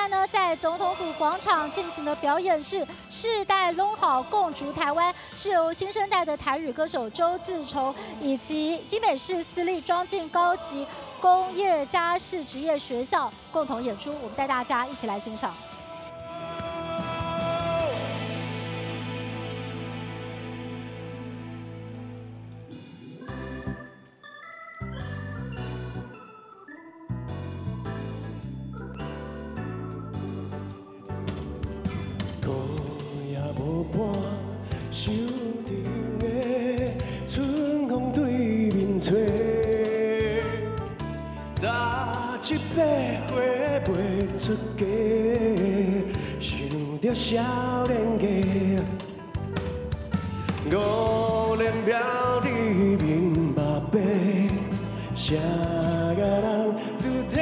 在呢，在总统府广场进行的表演是“世代拢好，共筑台湾”，是由新生代的台语歌手周自崇以及新北市私立庄敬高级工业家事职业学校共同演出，我们带大家一起来欣赏。 无伴，手中的春风对面吹，早一百花袂出嫁，想着少年家，五年标你面目白，啥个人自体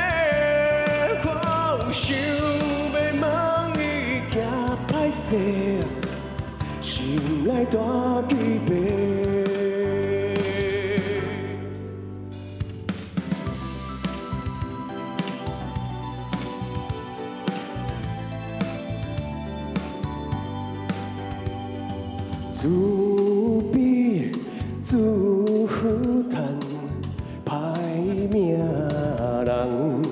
我想要问伊行歹势。 心内大期盼，自卑自负叹，歹命人。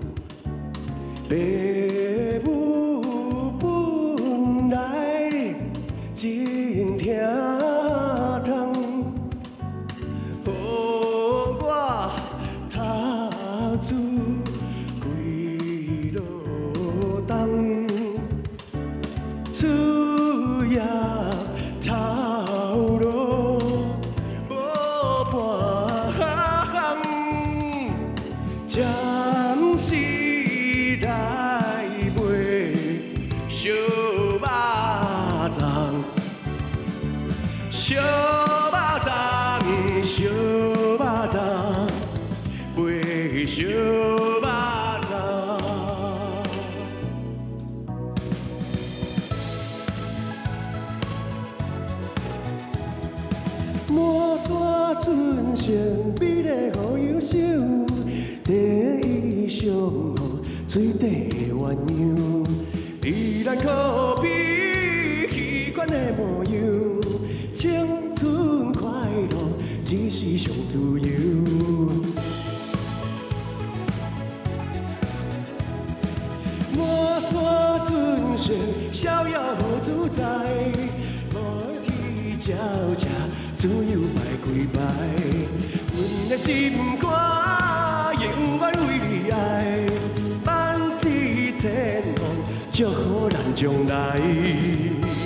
真疼痛，予我头子规路东，厝也头路无半项，暂时来买小肉粽。 小肉粽，小肉粽，买小肉粽。满山春色，美丽好忧伤，第一上好水底的鸳鸯，美兰可比戏馆的模样。 青春快乐，只是上自由。满山春色，逍遥好自在。无天照射，自由排几排。阮的心肝永远为你爱，万紫千红，祝福咱将来。